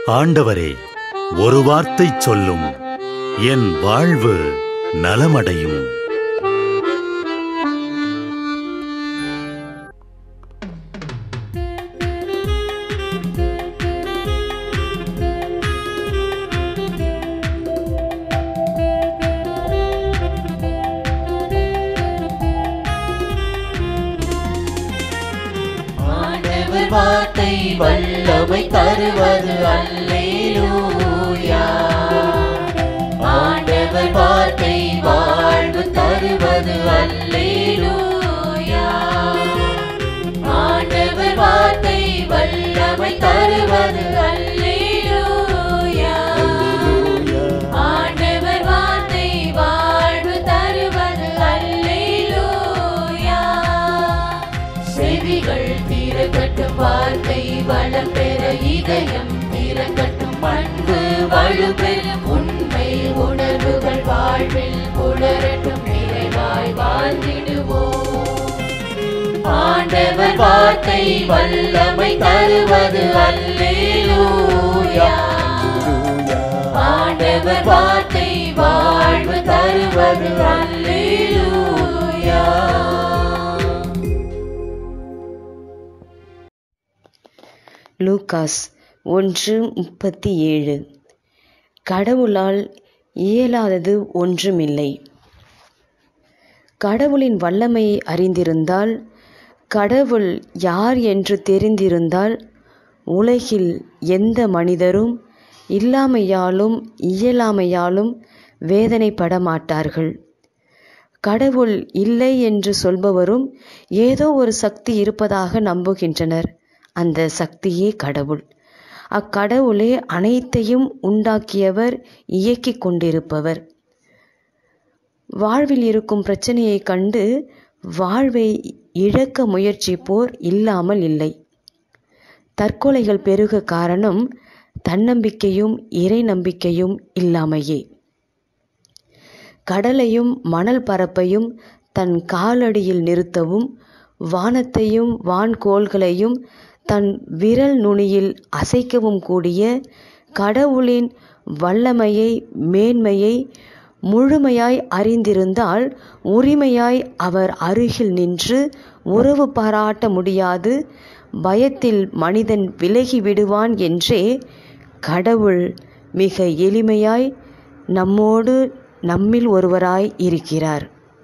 ஆண்டவரே, ஒரு வார்த்தை சொல்லும், என் வாழ்வு நலமடையும். வார்த்தை வல்லமை தருவது அல்லேலூயா. ஆண்டவர் வார்த்தை வாழ்வு தருவது அல்லேலூயா. ஆண்டவர் வார்த்தை வல்லமை தருவது அல்லேலூயா. ஆண்டவர் வார்த்தை வாழ்வு தருவது அல்லேலூயா. செவிகள் திறக்கட்டும், வார்த்தை வளம் பெற இதயம் திறக்கட்டும், பண்பு வலுப்பெறும், உண்மை உணர்வுகள் வாழ்வில் புலரட்டும், நிறைவாய் வாழ்ந்திடுவோம். ஆண்டவர் வார்த்தை வல்லமை தருவது அல்லேலூயா. ஆண்டவர் வார்த்தை வாழ்வு தருவது அல்லேலூயா. லூகாஸ் 1:37. கடவுளால் இயலாதது ஒன்றுமில்லை. கடவுளின் வல்லமையை அறிந்திருந்தால், கடவுள் யார் என்று தெரிந்திருந்தால், உலகில் எந்த மனிதரும் இல்லாமையாலும் இயலாமையாலும் வேதனைப்பட மாட்டார்கள். கடவுள் இல்லை என்று சொல்பவரும் ஏதோ ஒரு சக்தி இருப்பதாக நம்புகின்றனர். அந்த சக்தியே கடவுள். அக்கடவுளே அனைத்தையும் உண்டாக்கியவர், இயக்கிக் கொண்டிருப்பவர். வாழ்வில் இருக்கும் பிரச்சனையை கண்டு வாழ்வை இழக்க முயற்சிப்போர் இல்லாமல் இல்லை. தற்கொலைகள் பெருக காரணம் தன்னம்பிக்கையும் இறை நம்பிக்கையும் இல்லாமையே. கடலையும் மணல் பரப்பையும் தன் காலடியில் நிறுத்தவும், வானத்தையும் வான்கோள்களையும் தன் விரல் நுனியில் அசைக்கவும் கூடிய கடவுளின் வல்லமையை மேன்மையை முழுமையாய் அறிந்திருந்தால், உரிமையாய் அவர் அருகில் நின்று உறவு பாராட்ட முடியாது, பயத்தில் மனிதன் விலகி விடுவான் என்றே கடவுள் மிக எளிமையாய் நம்மில் ஒருவராய் இருக்கிறார்.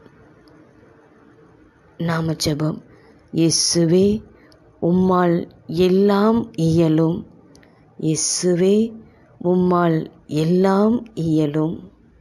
நாம ஜெபம். இயேசுவே, உம்மால் எல்லாம் இயலும். இயேசுவே, உம்மால் எல்லாம் இயலும்.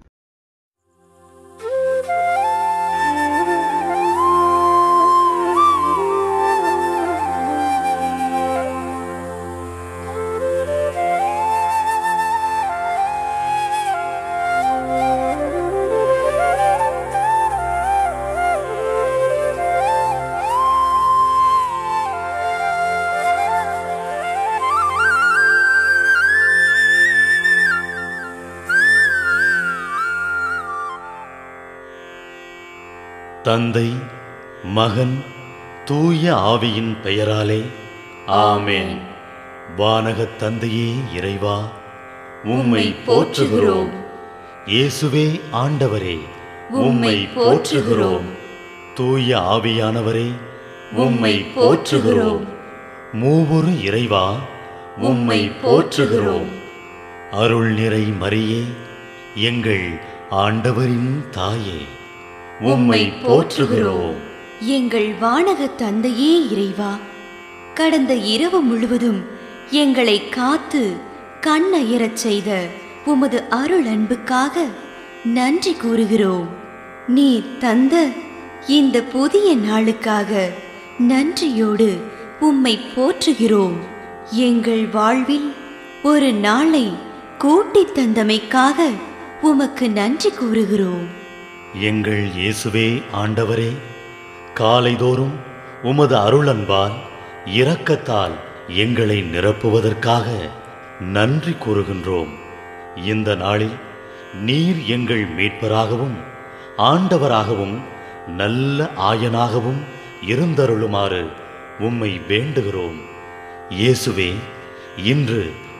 தந்தை, மகன், தூய ஆவியின் பெயராலே ஆமென். வானகத் தந்தையே இறைவா, உம்மை போற்றுகிறோம். இயேசுவே ஆண்டவரே, உம்மை போற்றுகிறோம். தூய ஆவியானவரே, உம்மை போற்றுகிறோம். மூவொரு இறைவா, உம்மை போற்றுகிறோம். அருள் நிறை மரியே, எங்கள் ஆண்டவரின் தாயே, உம்மை போற்றுகிறோம். எங்கள் வானகத் தந்தையே இறைவா, கடந்த இரவு முழுவதும் எங்களை காத்து கண்ணயரச் செய்த உமது அருள் அன்புக்காக நன்றி கூறுகிறோம். நீர் தந்த இந்த புதிய நாளுக்காக நன்றியோடு உம்மை போற்றுகிறோம். எங்கள் வாழ்வில் ஒரு நாளை கூட்டித் தந்தமைக்காக உமக்கு நன்றி கூறுகிறோம். எங்கள் இயேசுவே ஆண்டவரே, காலைதோறும் உமது அருளன்பால் இரக்கத்தால் எங்களை நிரப்புவதற்காக நன்றி கூறுகின்றோம். இந்த நாளில் நீர் எங்கள் மீட்பராகவும் ஆண்டவராகவும் நல்ல ஆயனாகவும் இருந்தருளுமாறு உம்மை வேண்டுகிறோம். இயேசுவே, இன்று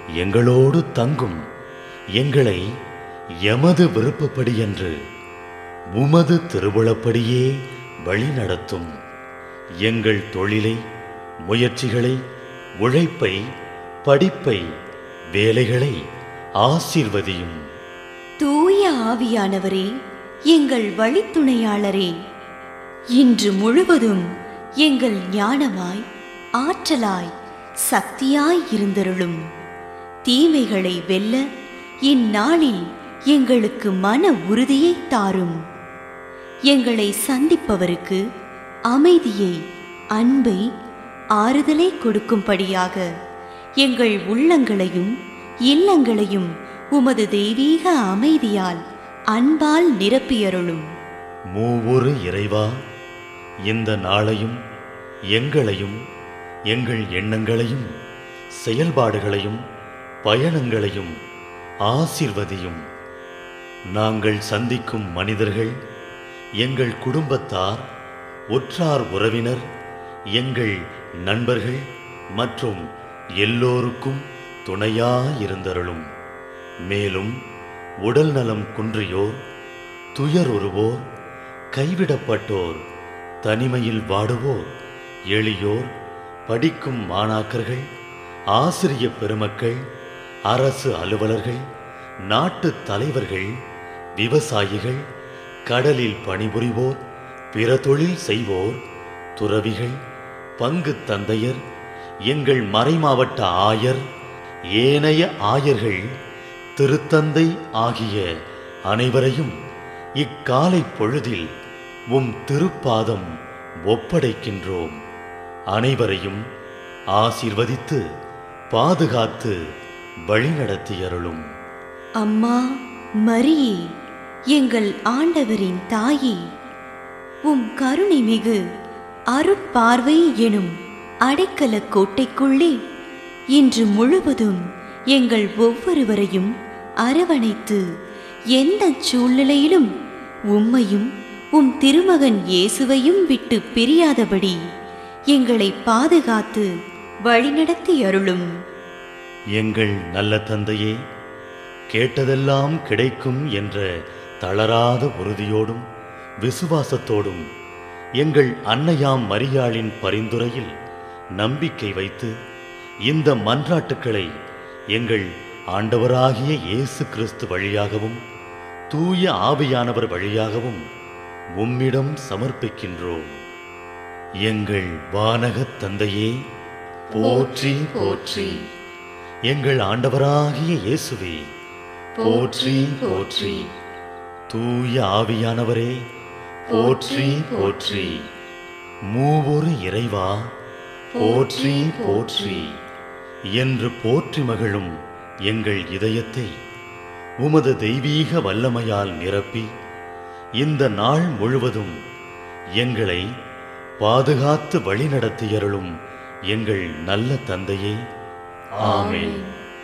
எங்களோடு தங்கும் எங்களை எமது விருப்பப்படி என்று உமது திருவுளப்படியே வழிநடத்தும். எங்கள் தொழிலை, முயற்சிகளை, உழைப்பை, படிப்பை, வேலைகளை ஆசீர்வதியும். தூய ஆவியானவரே, எங்கள் வழித்துணையாளரே, இன்று முழுவதும் எங்கள் ஞானமாய், ஆற்றலாய், சக்தியாய் இருந்தருளும். தீமைகளை வெல்ல இந்நாளில் எங்களுக்கு மன உறுதியை தாரும். எங்களை சந்திப்பவருக்கு அமைதியை, அன்பை, ஆறுதலை கொடுக்கும்படியாக எங்கள் உள்ளங்களையும் இல்லங்களையும் உமது தெய்வீக அமைதியால், அன்பால் நிரப்பியருளும். மூவொரு இறைவா, இந்த நாளையும் எங்களையும் எங்கள் எண்ணங்களையும் செயல்பாடுகளையும் பயணங்களையும் ஆசீர்வதியும். நாங்கள் சந்திக்கும் மனிதர்கள், எங்கள் குடும்பத்தார், உற்றார் உறவினர், எங்கள் நண்பர்கள் மற்றும் எல்லோருக்கும் துணையாயிருந்தருளும். மேலும் உடல் நலம் குன்றியோர், துயருறுவோர், கைவிடப்பட்டோர், தனிமையில் வாடுவோர், எளியோர், படிக்கும் மாணாக்கர்கள், ஆசிரிய பெருமக்கள், அரசு அலுவலர்கள், நாட்டு தலைவர்கள், விவசாயிகள், கடலில் பணிபுரிவோர், பிற தொழில் செய்வோர், துறவிகள், பங்கு தந்தையர், எங்கள் மறைமாவட்ட ஆயர், ஏனைய ஆயர்கள், திருத்தந்தை ஆகிய அனைவரையும் இக்காலை பொழுதில் உம் திருப்பாதம் ஒப்படைக்கின்றோம். அனைவரையும் ஆசீர்வதித்து பாதுகாத்து வழிநடத்தியருளும். அம்மா மரியே, எங்கள் ஆண்டவரின் தாயே, உம் கருணை மிகு அருட்பார்வை எனும் அடைக்கல கோட்டைக்குள்ளே இன்று முழுவதும் எங்கள் ஒவ்வொருவரையும் அரவணைத்து எந்த சூழ்நிலையிலும் உம்மையும் உம் திருமகன் இயேசுவையும் விட்டு பிரியாதபடி எங்களை பாதுகாத்து வழிநடத்தி அருளும். எங்கள் நல்ல தந்தையே, கேட்டதெல்லாம் கிடைக்கும் என்ற தளராத உறுதியோடும் விசுவாசத்தோடும் எங்கள் அன்னையாம் மரியாளின் பரிந்துரையில் நம்பிக்கை வைத்து இந்த மன்றாட்டுக்களை எங்கள் ஆண்டவராகிய இயேசு கிறிஸ்து வழியாகவும் தூய ஆவியானவர் வழியாகவும் உம்மிடம் சமர்ப்பிக்கின்றோம். எங்கள் வானகத் தந்தையே, போற்றி போற்றி. எங்கள் ஆண்டவராகிய இயேசுவே, போற்றி போற்றி. தூய ஆவியானவரே, போற்றி போற்றி. மூவொரு இறைவா, போற்றி போற்றி என்று போற்றி மகிழும் எங்கள் இதயத்தை உமது தெய்வீக வல்லமையால் நிரப்பி இந்த நாள் முழுவதும் எங்களை பாதுகாத்து வழிநடத்தியருளும் எங்கள் நல்ல தந்தையே. ஆமென்.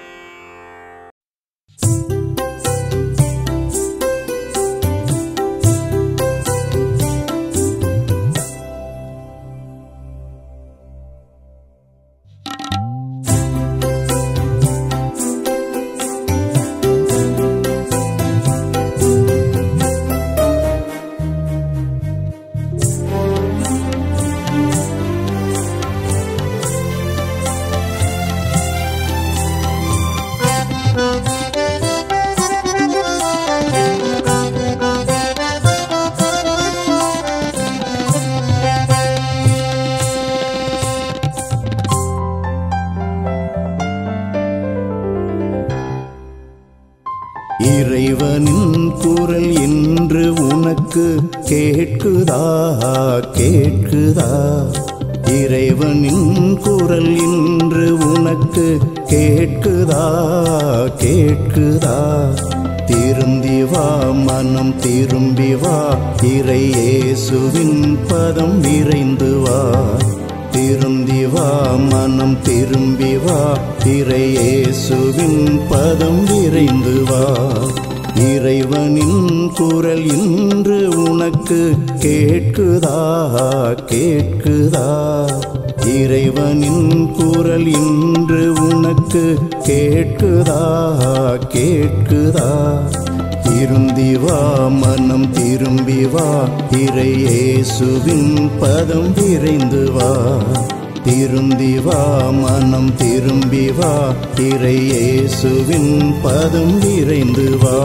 இறைவனின் குரல் என்று உனக்கு கேட்குதா கேட்குதா? இறைவனின் குரல் என்று உனக்கு கேட்குதா கேட்குதா? திரும்பி வா மனம் திரும்பி வா, இறை இயேசுவின் பதம் விரைந்து வா. திரும்பி வா மனம் திரும்பி வா, இறை இயேசுவின் பதம் விரைந்து வா. இறைவனின் குரல் இன்று உனக்கு கேட்குதா கேட்குதா? இறைவனின் குரல் இன்று உனக்கு கேட்குதா கேட்குதா? திரும்பி வா மனம் திரும்பி வா, இறை இயேசுவின் பதம் விரைந்து வா. திரும்பி வா மனம் திரும்பி வா, இறை இயேசுவின் பதம் விரைந்து வா.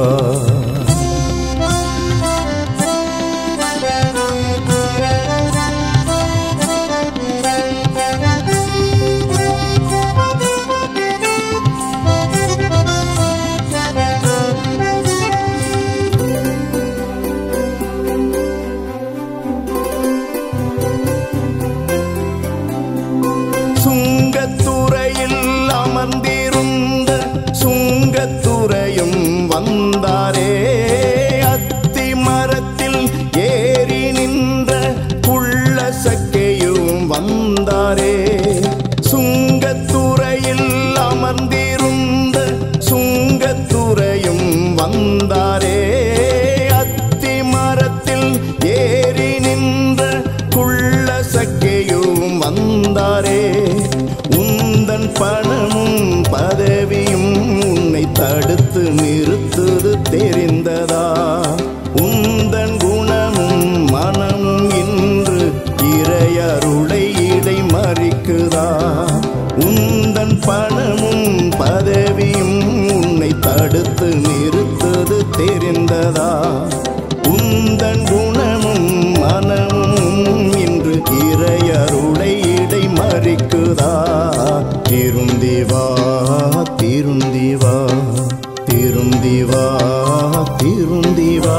சுங்கத்துறையில் அமர்ந்திருந்த சுங்கத்துறையும் வந்தாரே, அத்தி மரத்தில் ஏறி நின்ற புள்ள சக்கையும் வந்தாரே. சுங்கத்துறையில் அமர்ந்திருந்த சுங்கத்துறையும் வந்தாரே, அத்தி மரத்தில் ஏறி நின்ற புள்ள சக்கையும் வந்தாரே. உந்தன் பணமும் பதவியும் உன்னை தடுத்து நிறுத்துது தெரிந்ததா? உந்தன் குணமும் மனமும் இன்று இறையருளை இடை மறிக்குதா? உந்தன் பணமும் பதவியும் உன்னை தடுத்து நிறுத்துது தெரிந்ததா? உந்தன் குணமும் மனமும் இன்று இறையருளை இடை மறிக்குதா? திரும்பி வா திரும்பி வா திரும்பி வா திரும்பி வா.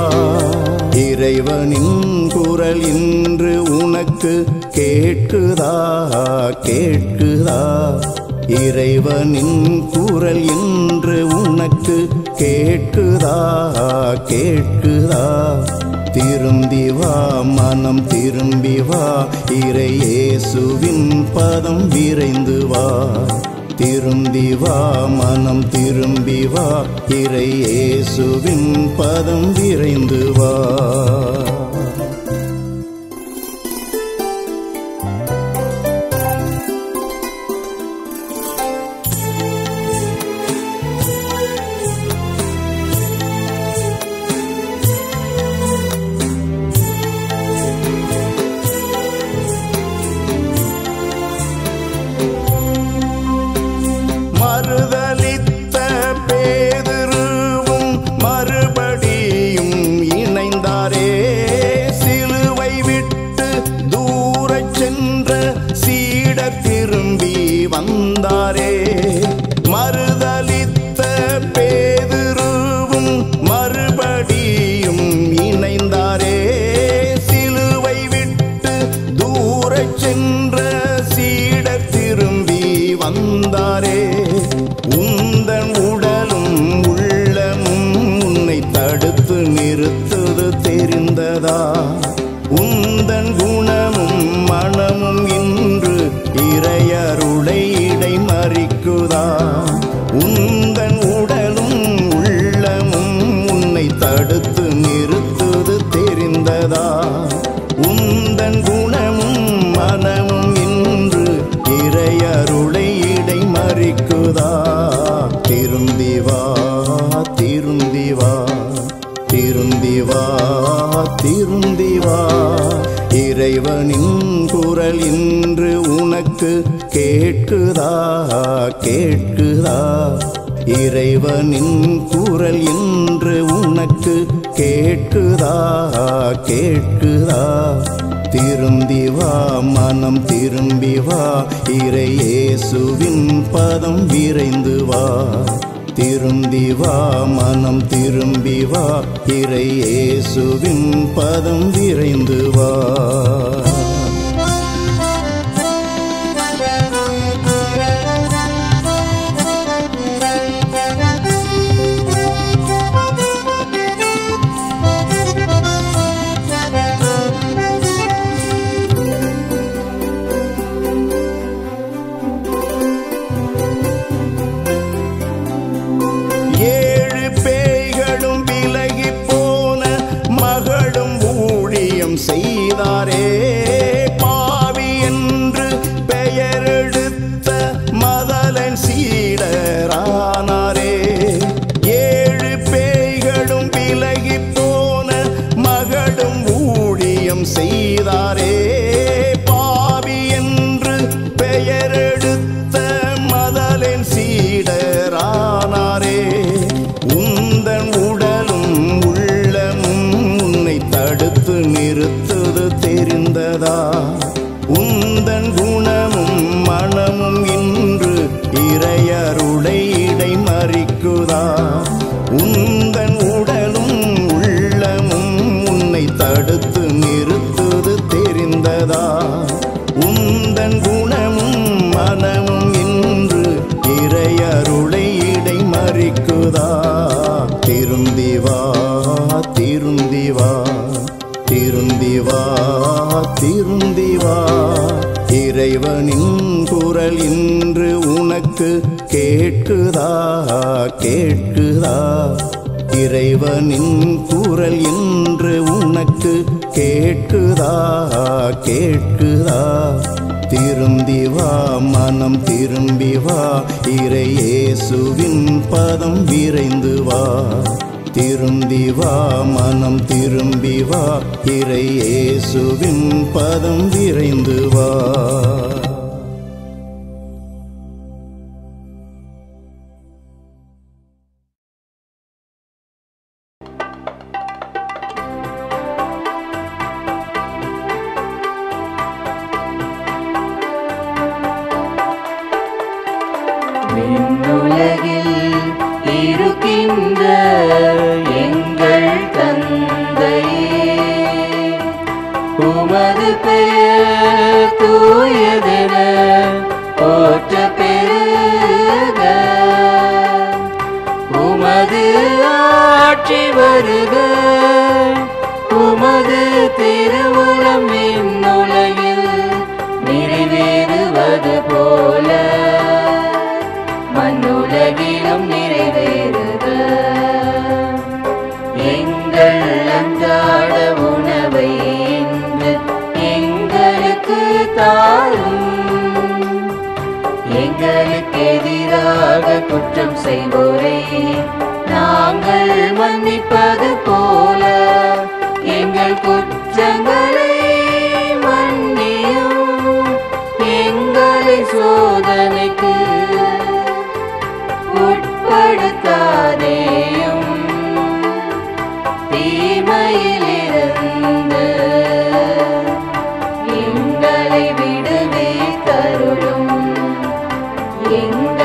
இறைவனின் குரல் இன்று உனக்கு கேட்குதா கேட்குதா? இறைவனின் குரல் இன்று உனக்கு கேட்குதா கேட்குதா? திரும்பி வா மனம் திரும்பி வா, இறை இயேசுவின் பதம் விரைந்து வா. திரும்பி வா மனம் திரும்பி வா, இறை இயேசுவின் பதம் விரைந்து வா. மறுதலித்த பேதுருவும் மறுபடியும் இணைந்தாரே, சிலுவை விட்டு தூரச் சென்ற சீடர் திரும்பி வந்தாரே. மறுதலித்த பேதுருவும் மறுபடியும் இணைந்தாரே, சிலுவை விட்டு தூரச் சென்ற சீடர் திரும்பி வந்தாரே. உந்தன் உடலும் உள்ளமும் உன்னை தடுத்து நிறுத்துது தெரிந்ததா? உந்தன் குணமும் மனமும் இன்று இறையருளை இடை மறிக்குதா? உந்தன் உடலும் உள்ளமும் உன்னை தடுத்து நிறுத்துது தெரிந்ததா? உந்தன் குணமும் மனமும் இன்று இறையருளை இடை மறிக்குதா? திரும்பி வா திரும்பி வா திரும்பி வா திரும்பி வா. இறைவனின் குரல் இன்று உனக்கு கேட்குதா கேட்குதா? இறைவனின் குரல் இன்று உனக்கு கேட்குதா கேட்குதா? திரும்பி வா மனம் திரும்பி வா, இறை இயேசுவின் பதம் விரைந்து வா. திரும்பி வா மனம் திரும்பி வா, இறை இயேசுவின் பதம் விரைந்து வா. ஏழு பேய்களும் சீடரானாரே. 7 பேய்களும் விலகி போன மகளும் ஊழியம் செய்தாரே. பாவி என்று பெயரெடுத்த மதலின் சீடரானாரே. உந்தன் உடலும் உள்ளமும் உன்னை தடுத்து நிறுத்துவது தெரிந்ததா? உந்தன் குணமும் மனமும் இன்று இறையருளை இடைமறிக்குதா? உந்தன் உடலும் உள்ளமும் உன்னை தடுத்து நிறுத்துவது தெரிந்ததா? உந்தன் குணமும் மனமும் இன்று இறையருளை இடைமறிக்குதா? திருந்தி வா, திருந்தி வா, திருந்தி வா, திருந்தி வா. இறைவனின் குரல் இன்று உனக்கு கேட்குதா, கேட்குதா? இறைவனின் குரல் இன்று உனக்கு கேட்குதா, கேட்குதா? திருந்தி வா, மனம் திரும்பி வா, இறை இயேசுவின் பதம் விரைந்து வா. திருந்தி வா, மனம் திரும்பி வா, இறை இயேசுவின் பதம் விரைந்து வா. விண்ணுலகில் இருக்கின்ற எங்கள் தந்தையே, உமது பெயர் தூயதென போற்ற பெருக. உமது ஆட்சி வருக. உமது திருவுளம் விண்ணுலகில் நிறைவேறுவது போல மண்ணுலகிலும் நிறைவேறுக. எங்கள் அன்றாட உணவை இன்று எங்களுக்கு தாரும். எங்களுக்கு எதிராக குற்றம் செய்வோரை நாங்கள் மன்னிப்பது போல எங்கள் குற்றங்களை மன்னியும். எங்களை சோதனைக்கு உட்படுத்தாதேயும், தீமையிலிருந்து எங்களை விடுவித்தருளும். எங்கள்